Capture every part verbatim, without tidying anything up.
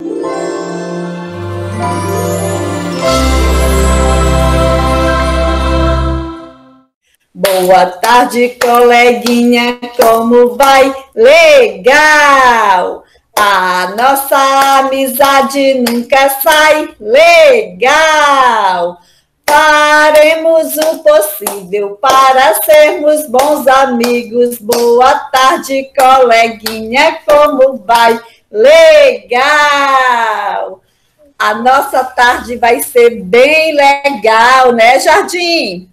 Boa tarde, coleguinha, como vai? Legal! A nossa amizade nunca sai. Legal! Faremos o possível para sermos bons amigos. Boa tarde, coleguinha, como vai? Legal! A nossa tarde vai ser bem legal, né, Jardim?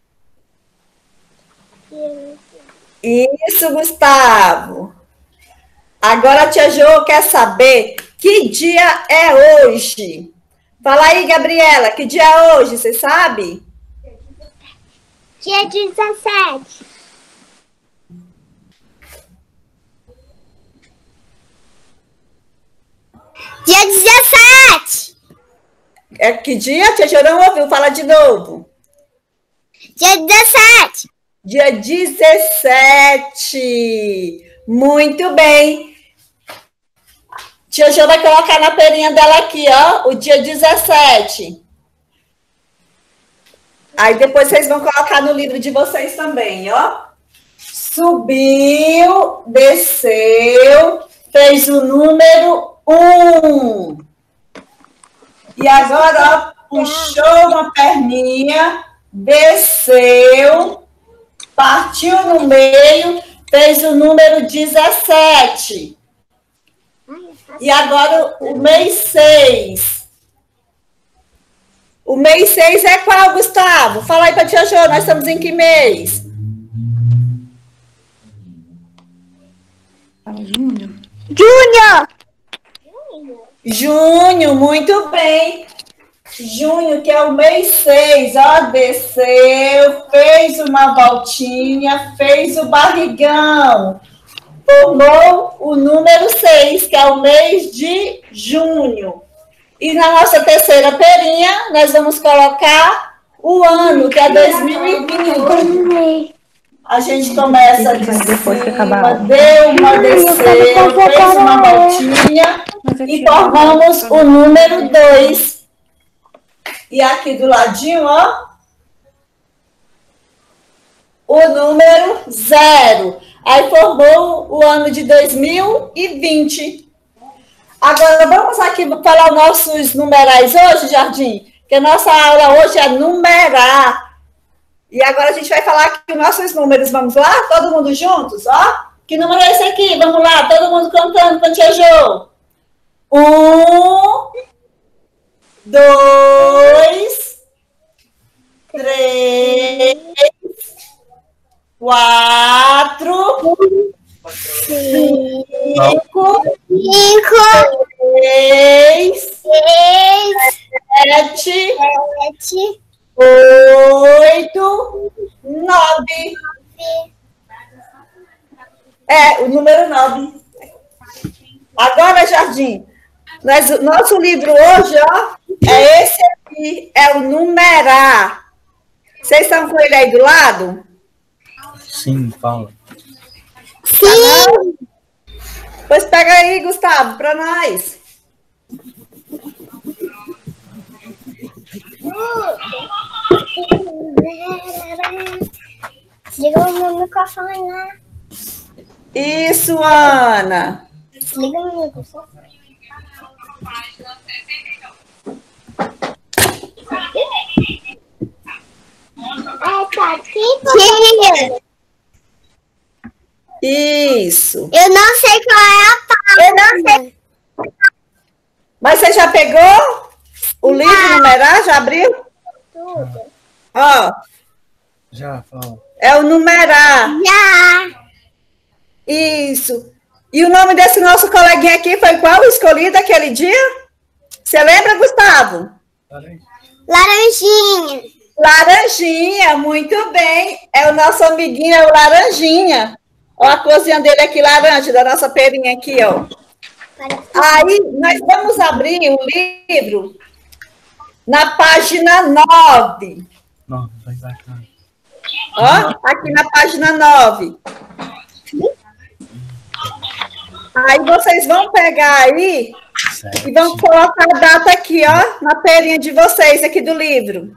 Isso, Gustavo. Agora a tia Jo quer saber que dia é hoje. Fala aí, Gabriela, que dia é hoje, você sabe? Dia dezessete. Dia dezessete. É que dia? Tia Jo não ouviu, fala de novo. Dia dezessete. Dia dezessete. Muito bem. Tia Jo vai colocar na perinha dela aqui, ó, o dia dezessete. Aí depois vocês vão colocar no livro de vocês também, ó. Subiu, desceu, fez o número um. E agora, ó, puxou uma perninha, desceu, partiu no meio, fez o número dezessete. E agora o mês seis. O mês seis é qual, Gustavo? Fala aí para a tia Jo, nós estamos em que mês? Junho. Junho. Junho, muito bem. Junho, que é o mês seis, ó, desceu, fez uma voltinha, fez o barrigão. Formou o número seis, que é o mês de junho. E na nossa terceira perinha, nós vamos colocar o ano, que é dois mil e vinte. A gente começa de cima, deu uma desceu, fez uma voltinha e formamos o número dois. E aqui do ladinho, ó, o número zero. Aí formou o ano de dois mil e vinte. Agora, vamos aqui falar os nossos numerais hoje, Jardim, que a nossa aula hoje é numerar. E agora a gente vai falar aqui os nossos números. Vamos lá? Todo mundo juntos? Ó, que número é esse aqui? Vamos lá, todo mundo cantando com a tia Jo. Um, dois, três, quatro, cinco, Cinco. seis, Seis. sete, Sete. oito, nove. É, o número nove. Agora, Jardim, nós, nosso livro hoje, ó, é esse aqui, é o numerar. Vocês estão com ele aí do lado? Sim, fala. Sim. Pois pega aí, Gustavo, para nós. Desliga o meu microfone lá. Isso, Ana. Desliga o meu microfone. É, tá aqui. Sim. Isso. Eu não sei qual é a página. Eu não sei. Mas você já pegou o livro numerar? Já abriu? Tudo. Ó, Já, fala. é o numerar. Já. Isso. E o nome desse nosso coleguinha aqui foi qual escolhido aquele dia? Você lembra, Gustavo? Laranjinha. Laranjinha, muito bem. É o nosso amiguinho, é o Laranjinha. Ó, a corzinha dele aqui, laranja, da nossa perinha aqui, ó. Aí, nós vamos abrir o livro na página nove. Não, vai embaixo. Ó, aqui na página nove. Aí vocês vão pegar aí Sete. E vamos colocar a data aqui, ó, na perinha de vocês, aqui do livro.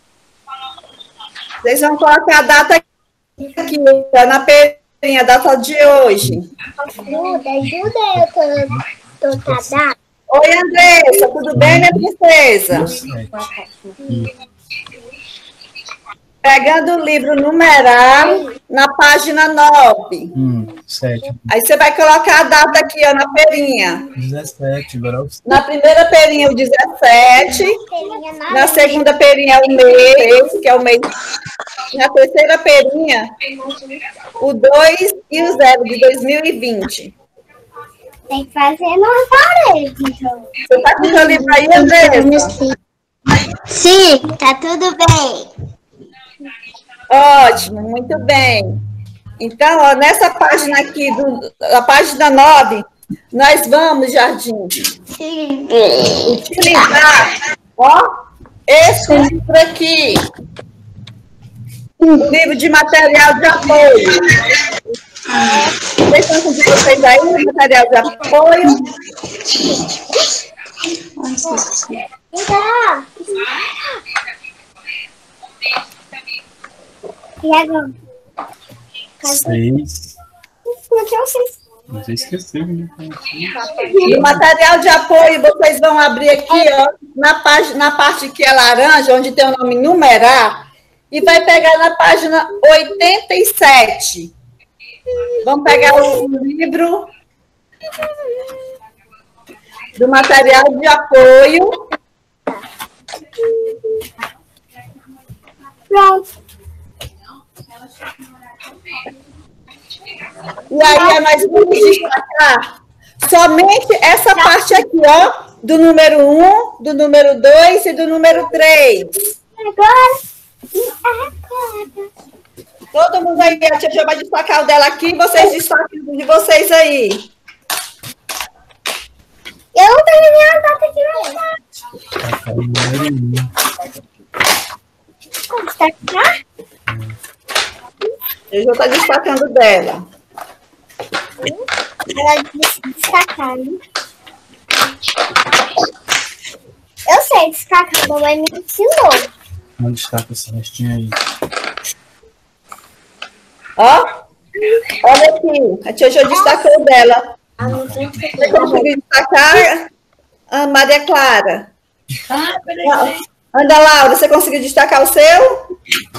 Vocês vão colocar a data aqui, ó, na perinha, a data de hoje. Ajuda, ajuda eu, tô, tô tá, Oi, Andressa, tudo bem, minha princesa? Sete. Isso. Pegando o livro numeral na página nove. Um, sete. Aí você vai colocar a data aqui, ó, na perinha. Dezessete. Agora o Na primeira perinha, o dezessete. Na segunda perinha, o mês, que é o mês. Na terceira perinha, o dois e o zero de dois mil e vinte. tem que fazer na parede. Você está com o seu livro aí, Andressa? Sim, tá tudo bem. Ótimo, muito bem. Então, ó, nessa página aqui, do, a página nove, nós vamos, Jardim, utilizar, ó, esse livro aqui, o livro de material de apoio. Vocês estão com vocês aí, o material de apoio? Então, e agora? seis. Não tinha seis. Você esqueceu, né? O material de apoio, vocês vão abrir aqui, ó, na, página, na parte que é laranja, onde tem o nome numerar, e vai pegar na página oitenta e sete. Vamos pegar o livro do material de apoio. Pronto. E aí nós vamos destacar somente essa parte aqui, ó, do número um, do número dois e do número três. Agora. Agora. Todo mundo aí, a tia já vai destacar o dela aqui, vocês destacam o de vocês aí. Eu não tenho nenhuma data aqui, não. Vou destacar? Eu já estou destacando dela. Ela destacar, né? Eu sei destacar, a mamãe me ensinou. Não destaca esse restinho aí. Ó, olha aqui, a tia já destacou dela. Você conseguiu destacar, a Maria Clara? Anda, Laura, você conseguiu destacar o seu?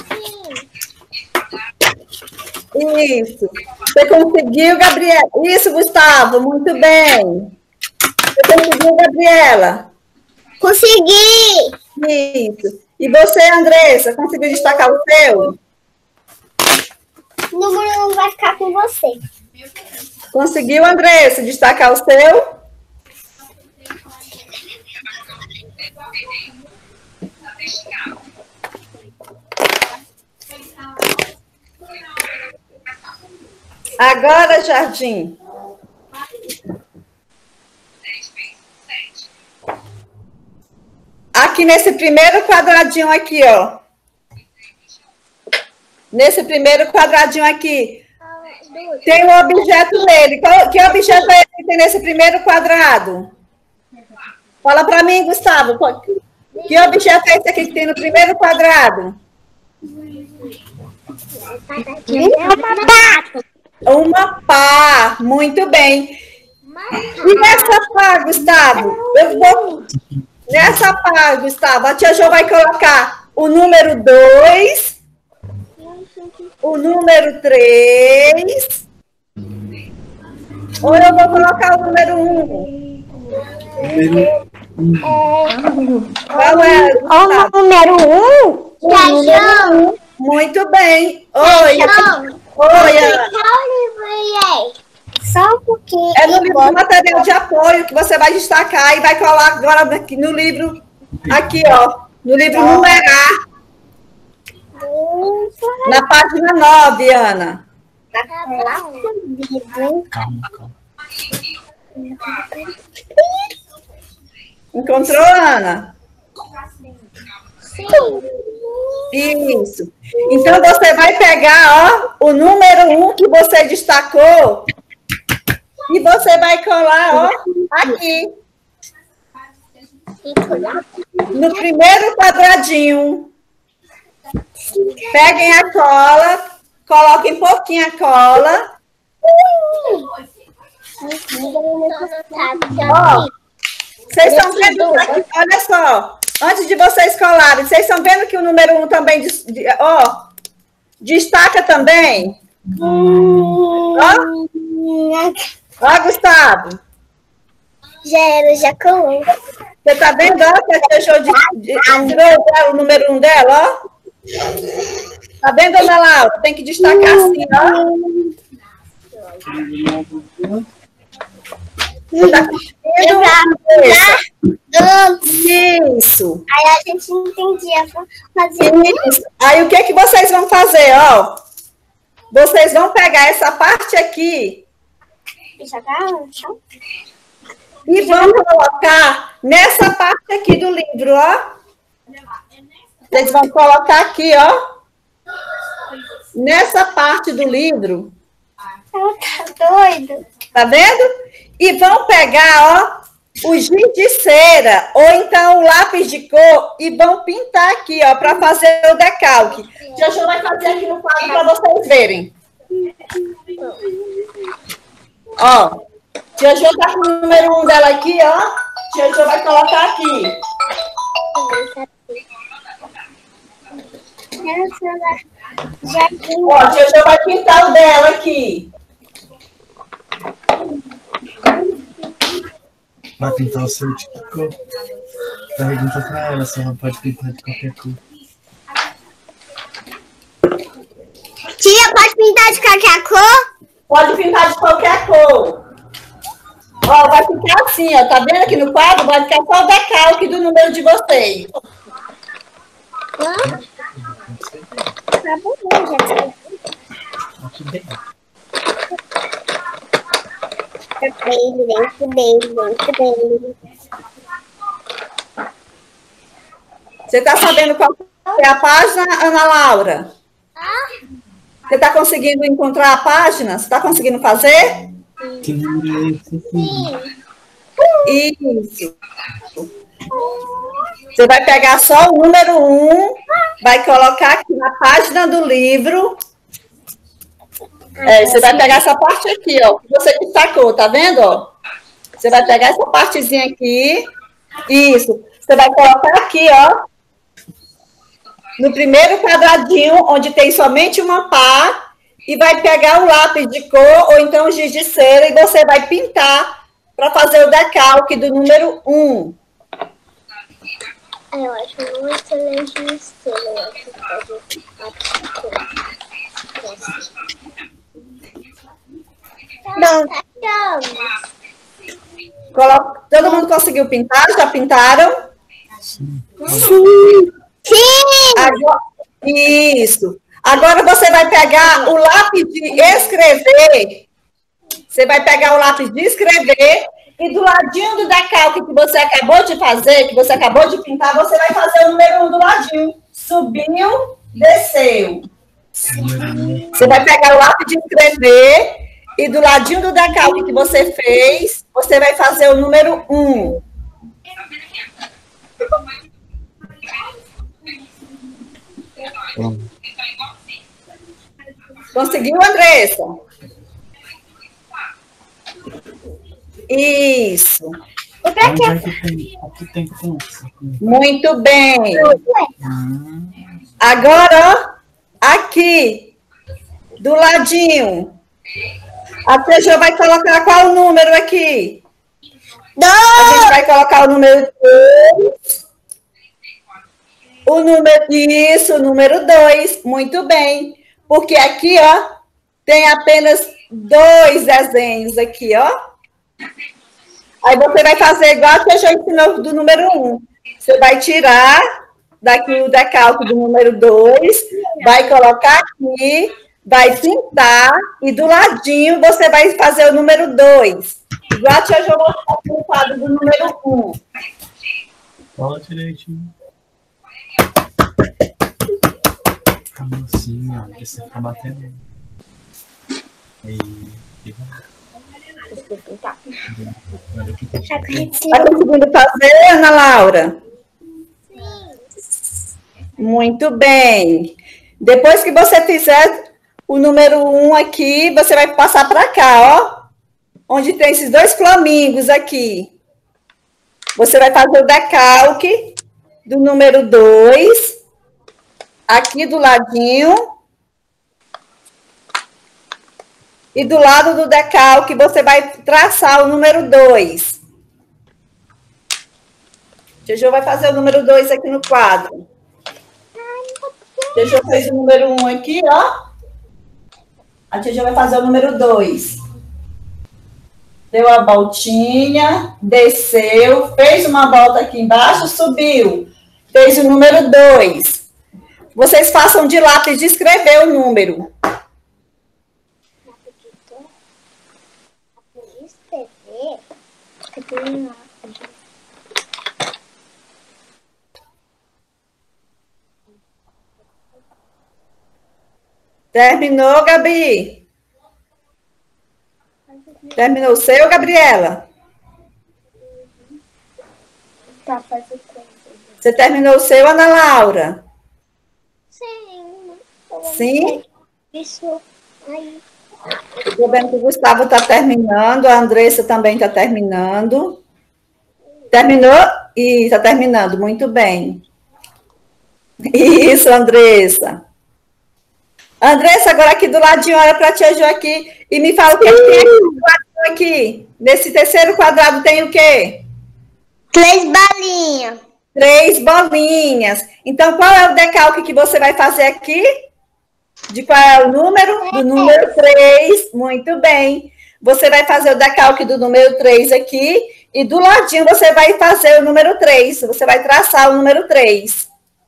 Isso. Você conseguiu, Gabriela? Isso, Gustavo, muito bem. Você conseguiu, Gabriela? Consegui! Isso. E você, Andressa, conseguiu destacar o seu? O número um vai ficar com você. Conseguiu, Andressa, destacar o seu? Agora, Jardim. Aqui nesse primeiro quadradinho aqui, ó. Nesse primeiro quadradinho aqui, tem um objeto nele. Qual, que objeto é esse que tem nesse primeiro quadrado? Fala para mim, Gustavo. Que objeto é esse aqui que tem no primeiro quadrado? Uma data. Uma pá. Muito bem. E nessa pá, Gustavo? Eu vou... Nessa pá, Gustavo, a tia Jo vai colocar o número dois, o número três, ou eu vou colocar o número um? Qual é, Gustavo? O número um? O número um. Muito bem. Oi. Oi, Ana. Só um pouquinho. É no livro do material de apoio que você vai destacar e vai colar agora aqui no livro, aqui, ó, no livro numerar, na página nove, Ana. Calma, calma. Encontrou, Ana? Sim. Isso. Então, você vai pegar, ó, o número um que você destacou e você vai colar, ó, aqui. No primeiro quadradinho, peguem a cola, coloquem pouquinho a cola. Ó, vocês estão vendo aqui, olha só, antes de vocês colarem, vocês estão vendo que o número um também, ó, destaca também? Ó, ó, Gustavo. Já era, já colou. Você tá vendo, ó, que a tia Jô de, de, de, o número um dela, ó? Tá vendo, Ana Laura? Tem que destacar assim, ó. Você tá conseguindo? Isso. Aí a gente não entendia fazer isso. Aí o que que vocês vão fazer, ó? Vocês vão pegar essa parte aqui e jogar no chão. E vão colocar nessa parte aqui do livro, ó. Vocês vão colocar aqui, ó. Nessa parte do livro. Ela tá doido. Tá vendo? E vão pegar, ó, o giz de cera, ou então o lápis de cor, e vão pintar aqui, ó, para fazer o decalque. Tia Jo vai fazer aqui no quadro para vocês verem. Ó, Tia Jo tá com o número um dela aqui, ó. Tia Jo vai colocar aqui. Ó, Tia Jo vai pintar o dela aqui. Vai pintar o seu de que cor? Pergunta pra ela se ela pode pintar de qualquer cor. Tia, pode pintar de qualquer cor? Pode pintar de qualquer cor. Ó, vai ficar assim, ó. Tá vendo aqui no quadro? Vai ficar só o decalque do número de vocês. Tá bom, já Aqui bem. dentro dentro dele, dentro dele. Você tá sabendo qual é a página, Ana Laura? Você tá conseguindo encontrar a página? Você tá conseguindo fazer? Que número é esse? Isso. Você vai pegar só o número um, vai colocar aqui na página do livro. É, você vai pegar essa parte aqui, ó, que você destacou, tá vendo? Ó? Você vai pegar essa partezinha aqui. Isso. Você vai colocar aqui, ó, no primeiro quadradinho, onde tem somente uma pá, e vai pegar o lápis de cor, ou então o giz de cera, e você vai pintar para fazer o decalque do número um. Eu acho muito excelente isso. Eu acho que pode Não, tá Coloca... Todo mundo conseguiu pintar? Já pintaram? Sim. Sim! Sim! Agora... Isso. Agora você vai pegar o lápis de escrever. Você vai pegar o lápis de escrever e do ladinho do decalque que você acabou de fazer, que você acabou de pintar, você vai fazer o número um do ladinho. Subiu, desceu. Você vai pegar o lápis de escrever e do ladinho do decalque que você fez, você vai fazer o número um. Conseguiu, Andressa? Isso. Onde é que tem? Aqui tem força. Muito bem. Agora, ó, aqui, do ladinho, a tia Jo vai colocar qual o número aqui? Dois. A gente vai colocar o número dois. O número, isso, o número dois. Muito bem. Porque aqui, ó, tem apenas dois desenhos aqui, ó. Aí você vai fazer igual a tia Jo ensinou do número um. Você vai tirar daqui o decalque do número dois, vai colocar aqui, vai pintar, e do ladinho você vai fazer o número dois. Igual a tia Jo mostrou no quadro do número um. Fala direitinho. Calma assim, ó. Você tá batendo. E... Está conseguindo fazer, Ana Laura? Sim. Muito bem. Depois que você fizer o número um aqui, você vai passar para cá, ó. Onde tem esses dois flamingos aqui. Você vai fazer o decalque do número dois. Aqui do ladinho. E do lado do decalque, você vai traçar o número dois. Jojo vai fazer o número dois aqui no quadro. Jojo fez o número um aqui, ó. A Jojo vai fazer o número dois. Deu a voltinha, desceu, fez uma volta aqui embaixo, subiu. Fez o número dois. Vocês façam de lápis de escrever o número. Terminou, Gabi? Terminou o seu, Gabriela? Tá, faz o tempo. Você terminou o seu, Ana Laura? Sim. Sim? Isso aí. Estou vendo que o Gustavo está terminando, a Andressa também está terminando. Terminou? E está terminando, muito bem. Isso, Andressa. Andressa, agora aqui do ladinho, olha para a tia Jo aqui e me fala o que, que tem aqui do ladinho aqui. Nesse terceiro quadrado tem o quê? Três balinhas. Três bolinhas. Então, qual é o decalque que você vai fazer aqui? De qual é o número? Do número três. Muito bem. Você vai fazer o decalque do número três aqui e do ladinho você vai fazer o número três. Você vai traçar o número três.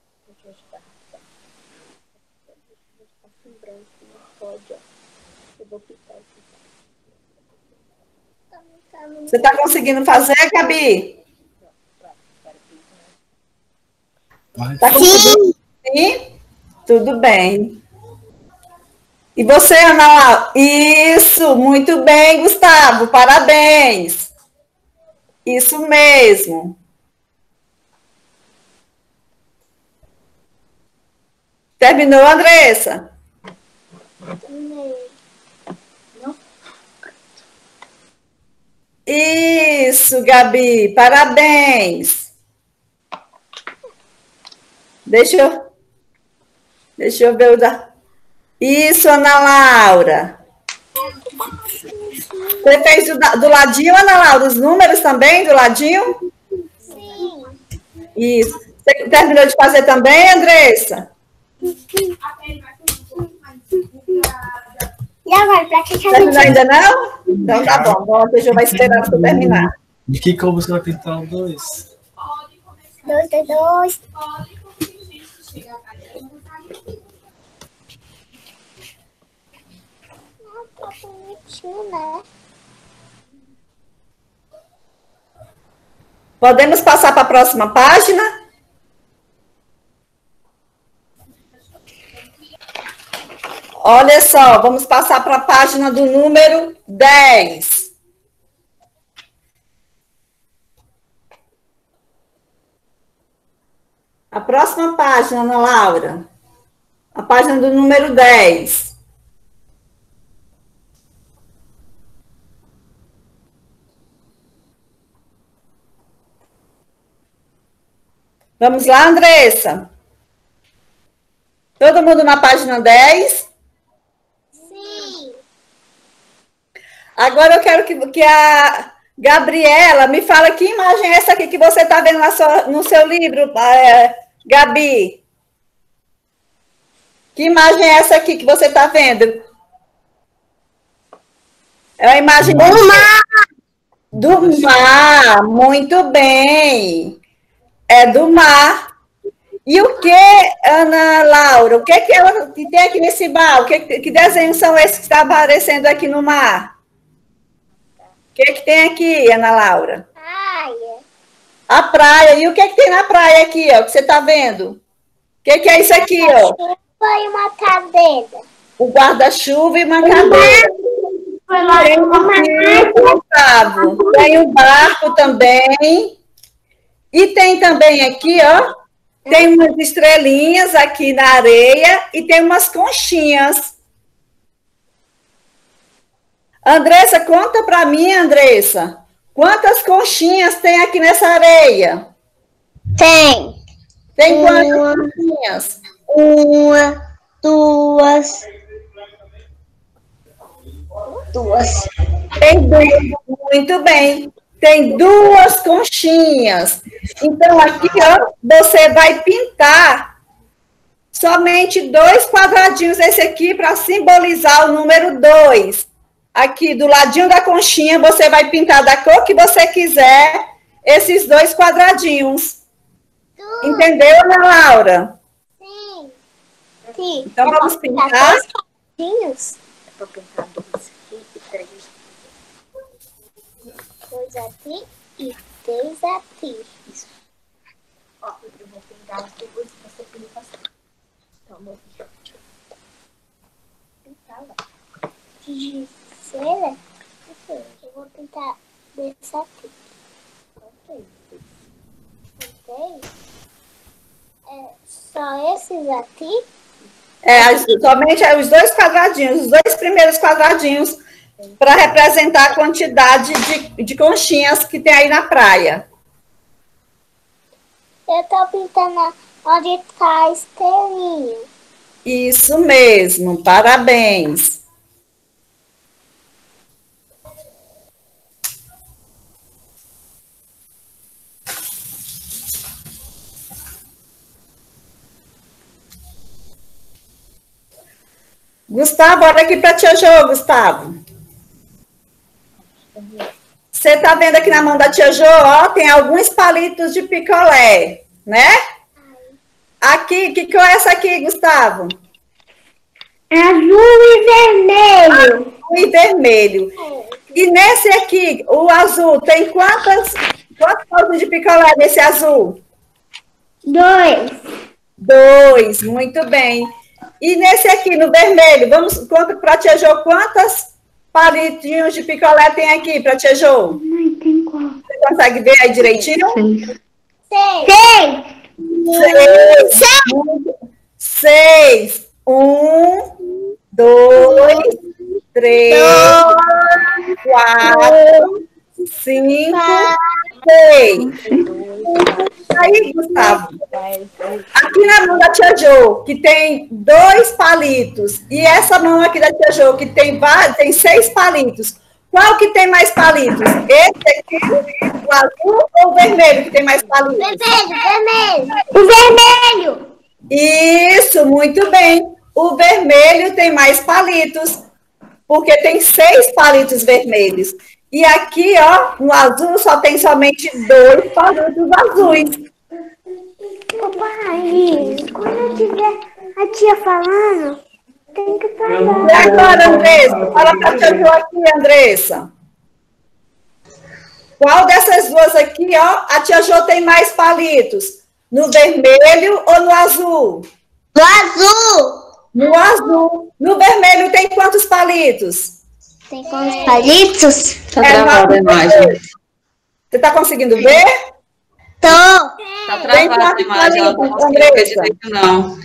Você está conseguindo fazer, Gabi? Tá conseguindo? Sim. Tudo bem. E você, Ana Laura? Isso, muito bem, Gustavo, parabéns. Isso mesmo. Terminou, Andressa? Isso, Gabi, parabéns. Deixa eu, deixa eu ver o da... Isso, Ana Laura. Você fez do, do ladinho, Ana Laura, os números também do ladinho? Sim. Isso. Você terminou de fazer também, Andressa? E agora, pra que que a Terminou gente... ainda não? Então tá bom. Bom, a T J vai esperar você terminar. De que cor você vai pintar o dois? Dois, dois, dois. Ah, tá bonitinho, né? Podemos passar para a próxima página? Olha só, vamos passar para a página do número dez. A próxima página, Ana Laura. A página do número dez. Vamos lá, Andressa? Todo mundo na página dez? Sim. Agora eu quero que, que a Gabriela me fala que imagem é essa aqui que você está vendo na sua, no seu livro, é, Gabi. Que imagem é essa aqui que você está vendo? É a imagem do mar. Do mar, muito bem. É do mar. E o que, Ana Laura? O que, que, ela, que tem aqui nesse mar? O que, que desenhos são esses que estão aparecendo aqui no mar? O que, que tem aqui, Ana Laura? Praia. A praia. E o que, que tem na praia aqui, ó? Que você está vendo? O que, que é isso aqui, ó? Foi uma cadeira. O guarda-chuva e uma cadeira. Tem um barco, Gustavo. Tem um barco também. E tem também aqui, ó, tem umas estrelinhas aqui na areia e tem umas conchinhas. Andressa, conta para mim, Andressa, quantas conchinhas tem aqui nessa areia? Tem. Tem quantas uma, conchinhas? Uma, duas. Duas. Tem duas, muito bem. Tem duas conchinhas. Então, aqui, ó, você vai pintar somente dois quadradinhos, esse aqui, para simbolizar o número dois. Aqui, do ladinho da conchinha, você vai pintar da cor que você quiser esses dois quadradinhos. Entendeu, Ana Laura? Sim. Sim. Então, vamos pintar. Dois quadradinhos. Eu vou pintar dois aqui e três. Dois aqui e três aqui. Isso. Ó, eu vou pintar as duas e você pinta assim. Então, vou pintar lá. De cera, eu vou pintar desse aqui. Ok. Ok? É só esses aqui? É, as- somente os dois quadradinhos, os dois primeiros quadradinhos, para representar a quantidade de, de conchinhas que tem aí na praia. Eu tô pintando onde está a estrelinha. Isso mesmo, parabéns. Gustavo, olha aqui para a tia Jo, Gustavo. Você está vendo aqui na mão da tia Jo, ó, tem alguns palitos de picolé, né? Aqui, que cor é essa aqui, Gustavo? Azul e vermelho. Azul e vermelho. E nesse aqui, o azul, tem quantas, quantos pauzinhos de picolé nesse azul? Dois. Dois, muito bem. E nesse aqui, no vermelho, vamos, conta para a tia Jo quantas palitinhos de picolé tem aqui para a tia Jo? Mãe, tem qual? Você consegue ver aí direitinho? Seis. Seis. Seis. Seis. Um, dois, três, quatro, cinco, seis. Aí, Gustavo, aqui na mão da tia Jo, que tem dois palitos, e essa mão aqui da tia Jo, que tem, vários, tem seis palitos, qual que tem mais palitos? Esse aqui, o azul ou o vermelho que tem mais palitos? Vermelho, vermelho. O vermelho. Isso, muito bem. O vermelho tem mais palitos, porque tem seis palitos vermelhos. E aqui, ó, no azul só tem somente dois palitos azuis. Papai, quando eu tiver a tia falando, tem que falar. E agora, Andressa? Fala para a tia Jo aqui, Andressa. Qual dessas duas aqui, ó, a tia Jo tem mais palitos? No vermelho ou no azul? No azul. No azul. No vermelho tem quantos palitos? Tem quantos palitos? Tá É, travada a não, imagem. Você está conseguindo ver? Tô. Tá travada a imagem, ela não consegue ver direito, não.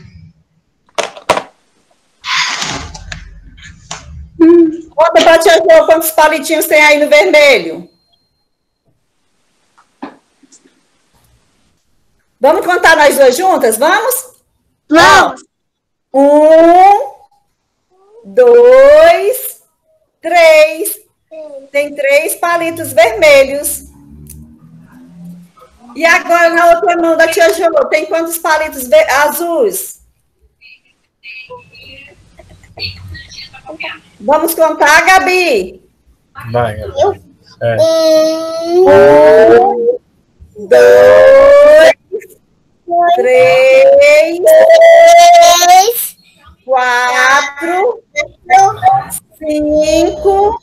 Conta para a tia Jo quantos palitinhos tem aí no vermelho. Vamos contar nós duas juntas? Vamos? Vamos. Um, dois, três. Tem três palitos vermelhos. E agora, na outra mão da tia Jo, tem quantos palitos ver- azuis? Vamos contar, Gabi? Vai, Gabi. É. Um, dois, três, quatro, cinco,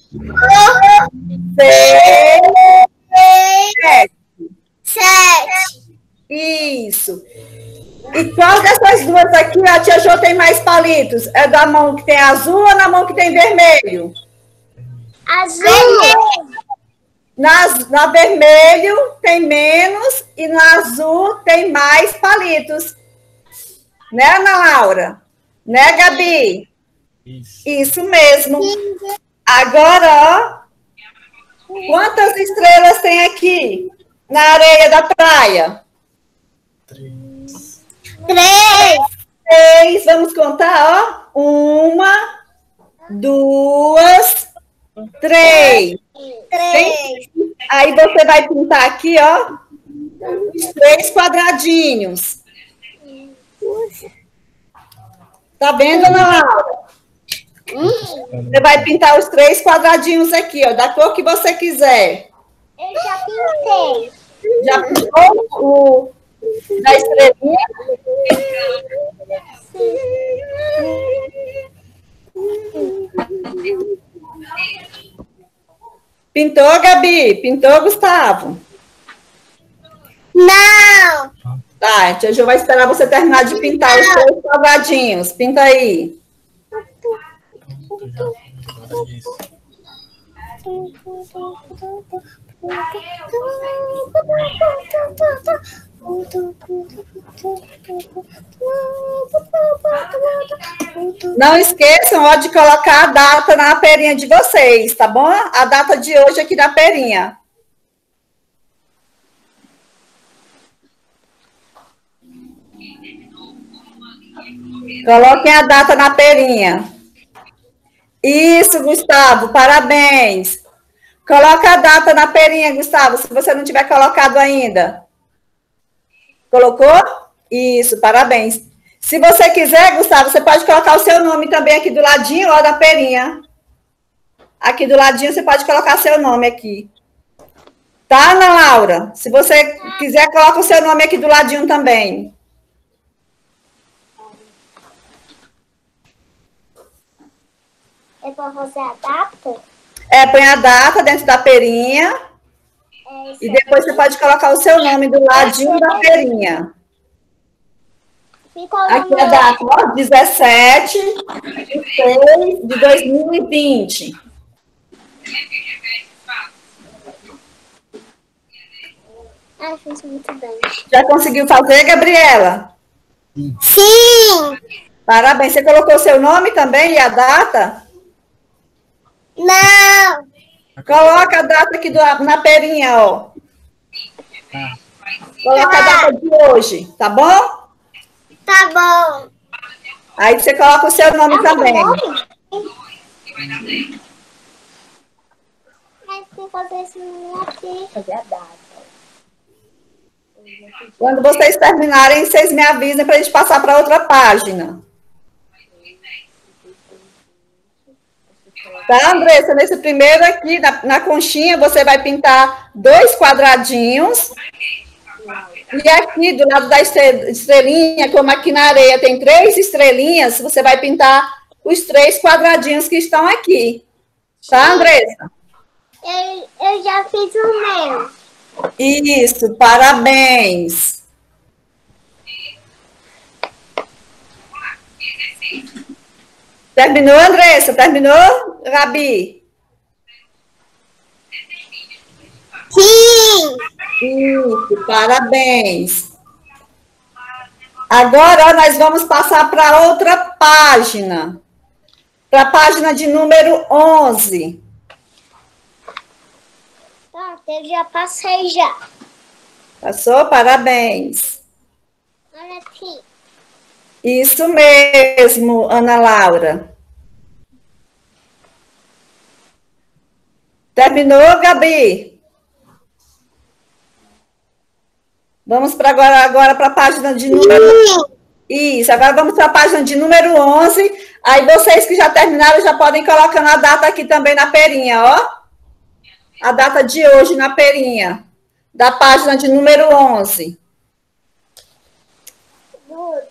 seis, sete. Sete. Isso. E qual dessas duas aqui a tia Jo tem mais palitos? É da mão que tem azul ou na mão que tem vermelho? Azul. Na, na vermelho tem menos e no azul tem mais palitos. Né, Ana Laura? Né, Gabi? Isso. Isso mesmo. Agora, ó, quantas estrelas tem aqui na areia da praia? Três. Três. Três. Vamos contar, ó. Uma, duas, três. Três. Aí você vai pintar aqui, ó, os três quadradinhos. Tá vendo, Ana Laura? Você vai pintar os três quadradinhos aqui, ó, da cor que você quiser. Eu já pintei. Já pintou o da estrelinha? Pintou, Gabi? Pintou, Gustavo? Não. Tá, a tia Jo vai esperar você terminar de pintar os três quadradinhos. Pinta aí. Pronto, já. Agora é isso. Não esqueçam, ó, de colocar a data na perinha de vocês, tá bom? A data de hoje aqui na perinha. Coloquem a data na perinha. Isso, Gustavo, parabéns. Coloca a data na perinha, Gustavo, se você não tiver colocado ainda. Colocou? Isso, parabéns. Se você quiser, Gustavo, você pode colocar o seu nome também aqui do ladinho, ó, da perinha. Aqui do ladinho você pode colocar seu nome aqui. Tá, Ana Laura? Se você quiser, coloca o seu nome aqui do ladinho também. É para fazer a data? É, põe a data dentro da perinha. É isso E depois você pode colocar o seu nome do ladinho da perinha. Fica o Aqui nome a data, ó, dezessete de seis de dois mil e vinte. Ah, fiz muito bem. Já conseguiu fazer, Gabriela? Sim. Parabéns. Você colocou seu nome também e a data? Não. Coloca a data aqui do, na perinha, ó. Tá. Coloca a data de hoje, tá bom? Tá bom. Aí você coloca o seu nome também. Mas tem que fazer esse nome aqui. Fazer a data. Quando vocês terminarem, vocês me avisem para a gente passar para outra página. Tá, Andressa? Nesse primeiro aqui, na, na conchinha, você vai pintar dois quadradinhos. E aqui, do lado da estrelinha, como aqui na areia tem três estrelinhas, você vai pintar os três quadradinhos que estão aqui. Tá, Andressa? Eu, eu já fiz o meu. Isso, parabéns. Terminou, Andressa? Terminou, Gabi? Sim. Isso, parabéns. Agora nós vamos passar para outra página. Para a página de número onze. Tá, eu já passei já. Passou? Parabéns. Olha aqui. Isso mesmo, Ana Laura. Terminou, Gabi? Vamos para agora, agora para a página de número... Isso, agora vamos para a página de número onze. Aí vocês que já terminaram já podem colocar a data aqui também na perinha, ó. A data de hoje na perinha, da página de número onze. Duda.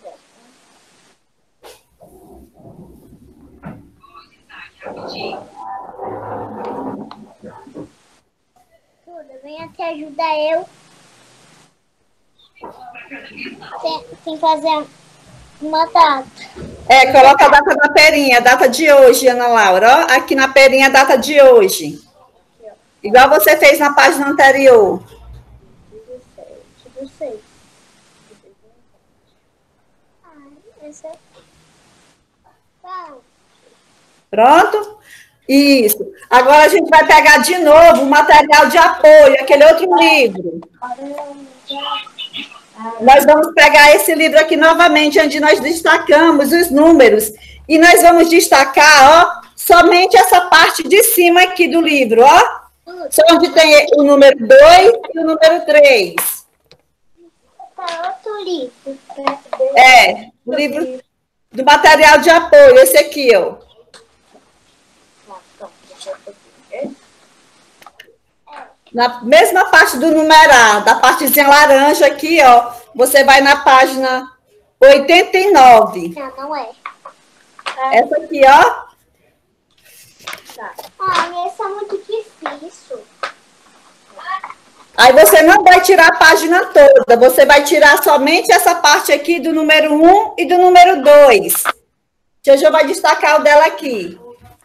Duda, venha te ajudar eu. Tem, tem que fazer uma data. É, coloca a data na perinha, a data de hoje, Ana Laura. Ó, aqui na perinha a data de hoje. Igual você fez na página anterior. dezessete do seis. Ah, esse é... Pronto? Isso. Agora a gente vai pegar de novo o material de apoio, aquele outro livro. Nós vamos pegar esse livro aqui novamente, onde nós destacamos os números. E nós vamos destacar, ó, somente essa parte de cima aqui do livro, ó. Só onde tem o número dois e o número três. Tá outro livro. É, o livro do material de apoio, esse aqui, ó. Na mesma parte do numerar, da partezinha laranja aqui, ó, você vai na página oitenta e nove. Não, não é. Essa aqui, ó. Ah, esse é muito difícil. Aí você não vai tirar a página toda, você vai tirar somente essa parte aqui do número um e do número dois. Tia Jo vai destacar o dela aqui.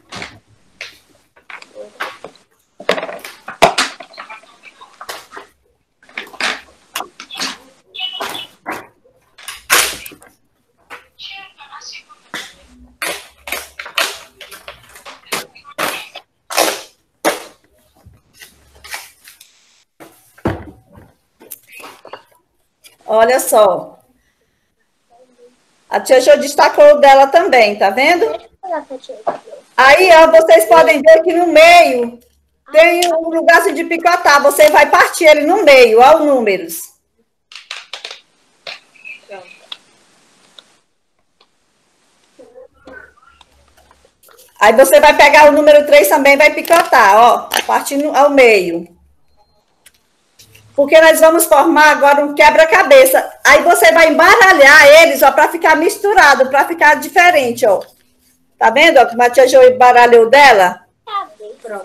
Olha só. A tia Jo destacou o dela também, tá vendo? Aí, ó, vocês podem ver que no meio tem um lugarzinho de picotar. Você vai partir ele no meio, ó, os números. Aí você vai pegar o número três também e vai picotar, ó, partindo ao meio. Porque nós vamos formar agora um quebra-cabeça. Aí você vai embaralhar eles, ó, para ficar misturado, para ficar diferente, ó. Tá vendo, ó, como a tia Jo embaralhou dela? Pronto.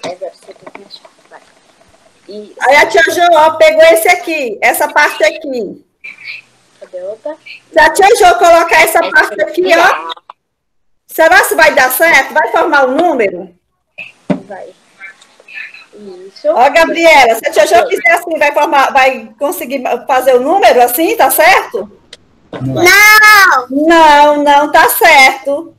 Aí a tia Jo, ó, pegou esse aqui, essa parte aqui. Cadê outra? Se a tia Jo colocar essa parte aqui, ó, será que vai dar certo? Vai formar o número? Vai. Isso. Ó, Gabriela, se a tia Jo fizer assim, vai, formar, vai conseguir fazer o número assim, tá certo? Não! Não, não tá certo.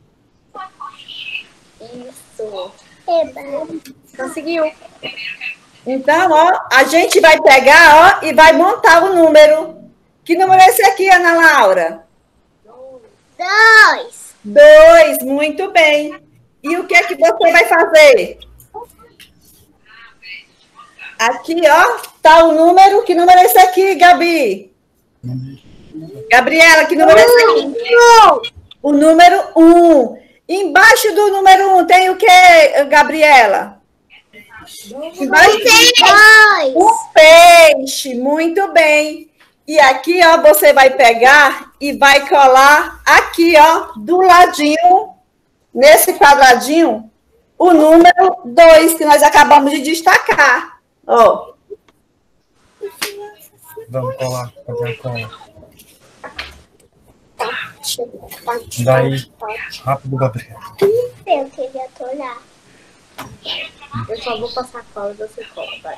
Isso. Eba. Conseguiu. Então, ó, a gente vai pegar, ó, e vai montar o número. Que número é esse aqui, Ana Laura? Dois. Dois, muito bem. E o que é que você vai fazer? Aqui, ó, tá o número. Que número é esse aqui, Gabi? Gabriela, que número é esse aqui? O número um. Embaixo do número um tem o que, Gabriela? Embaixo Dois. um peixe, muito bem. E aqui, ó, você vai pegar e vai colar aqui, ó, do ladinho, nesse quadradinho, o número dois, que nós acabamos de destacar. Ó. Vamos colar, fazer a cola. Daí, rápido, Gabriel. Eu queria atorar. Eu só vou passar a cola e você cola, vai.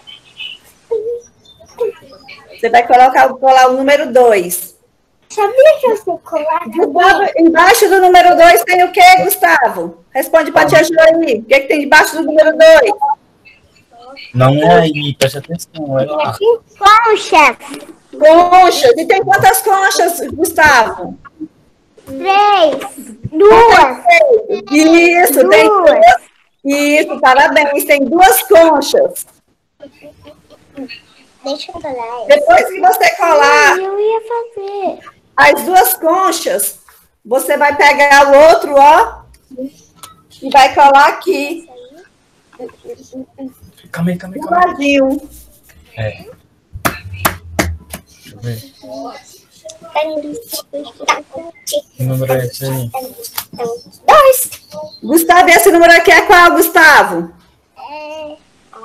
Você vai colocar, colar o número dois. Sabia que eu sei colar? Embaixo do número dois tem o quê, Gustavo? Responde para a tia Jo aí. O que, é que tem debaixo do número dois? Não é aí, preste atenção. É lá. Concha. Conchas. E tem quantas conchas, Gustavo? Três. Duas. Isso, Duas. tem duas. Isso, parabéns. Tem duas conchas. Deixa eu colar essa. Depois que você colar Eu ia fazer. as duas conchas, você vai pegar o outro, ó, e vai colar aqui, Calma aí, calma aí, do calma aí. ladinho. É. Deixa eu ver. Que número é esse aí? Dois. Gustavo, esse número aqui é qual, Gustavo? É.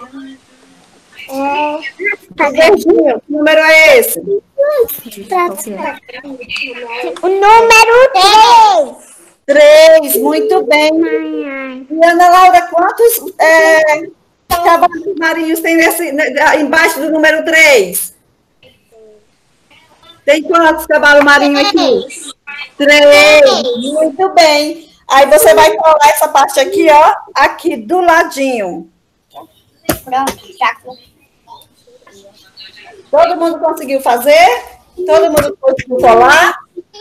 É. Verdinho, que número é esse? O número três. Três, muito bem. E Ana Laura, quantos é, cavalos marinhos tem nesse, embaixo do número três? Tem quantos cavalos marinhos aqui? Três, muito bem. Aí você vai colar essa parte aqui, ó, aqui do ladinho. Pronto, já. Todo mundo conseguiu fazer? Todo mundo conseguiu colar?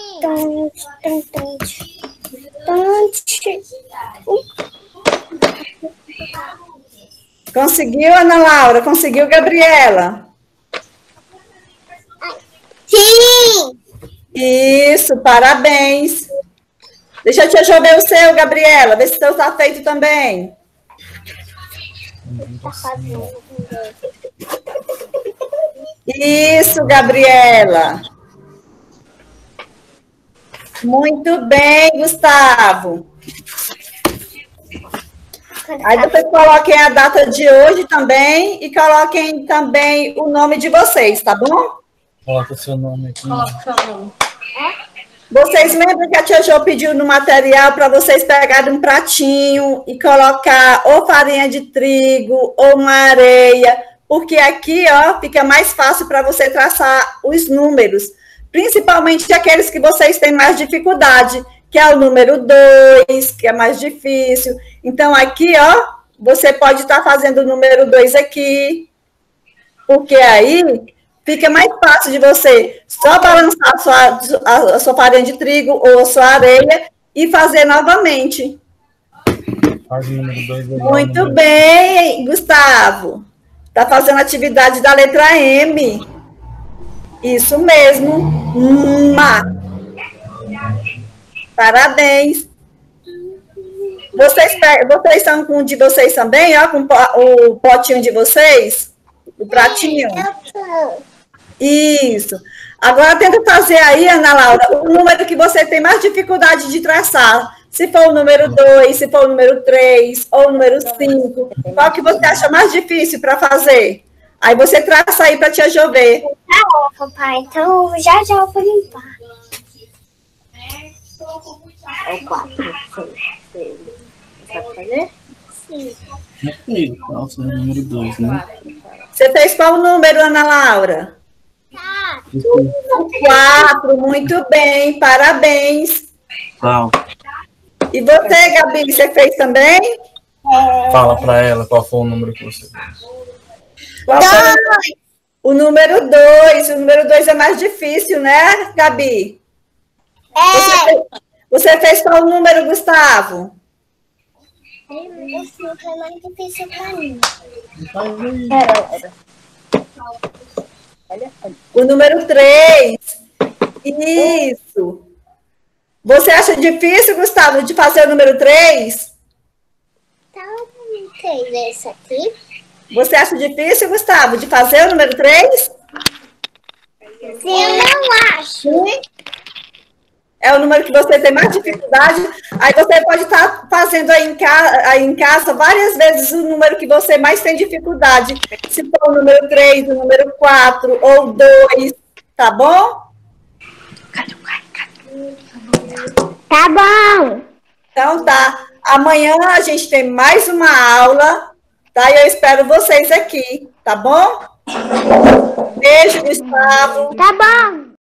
Conseguiu, Ana Laura? Conseguiu, Gabriela? Sim! Isso, parabéns. Deixa eu te ajudar o seu, Gabriela. Vê se o seu está feito também. Isso, Gabriela. Muito bem, Gustavo. Aí vocês coloquem a data de hoje também e coloquem também o nome de vocês, tá bom? Coloca o seu nome aqui. Vocês lembram que a tia Jo pediu no material para vocês pegarem um pratinho e colocar ou farinha de trigo ou uma areia, porque aqui, ó, fica mais fácil para você traçar os números, principalmente aqueles que vocês têm mais dificuldade, que é o número dois, que é mais difícil. Então, aqui, ó, você pode estar fazendo o número dois aqui, porque aí fica mais fácil de você só balançar a sua, a, a sua farinha de trigo ou a sua areia e fazer novamente. Faz o número dois. Muito bem, Gustavo. Está fazendo a atividade da letra M. Isso mesmo. Ma. Parabéns. Vocês, vocês estão com o de vocês também, ó, com o potinho de vocês? O pratinho? Isso. Agora tenta fazer aí, Ana Laura, o número que você tem mais dificuldade de traçar. Se for o número dois, se for o número três, ou o número cinco. Qual que você acha mais difícil para fazer? Aí você traça aí para tia Jo ver. Tá bom, papai. Então, já já eu vou limpar. É o quatro, seis. Sabe fazer? Sim. Aqui, nossa, é o número dois, né? Você fez qual número, Ana Laura? Tá. Quatro, muito bem, parabéns. Qual? E você, Gabi, você fez também? Fala pra ela qual foi o número que você fez. Qual foi? O número dois. O número dois é mais difícil, né, Gabi? Você É. fez, você fez qual número, Gustavo? O cinco é mais difícil pra mim. O número três. Isso. Você acha difícil, Gustavo, de fazer o número três? Tá, ok, esse aqui. Você acha difícil, Gustavo, de fazer o número três? Sim. Eu não acho. Sim. É o número que você tem mais dificuldade. Aí você pode estar fazendo aí em, ca... aí em casa várias vezes o número que você mais tem dificuldade. Se for o número três, o número quatro ou dois, tá bom? Tá bom. Então tá. Amanhã a gente tem mais uma aula, tá? E eu espero vocês aqui, tá bom? Beijo, Gustavo. Tá bom.